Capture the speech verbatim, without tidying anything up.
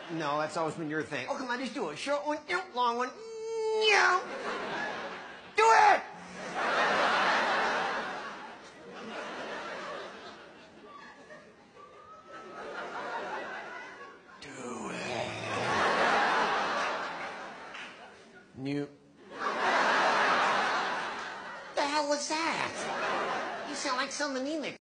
No, that's always been your thing. Oh, come on, just do it. Short one, long one. Yeah. Do it! Do it. New. The hell was that? You sound like some anemic.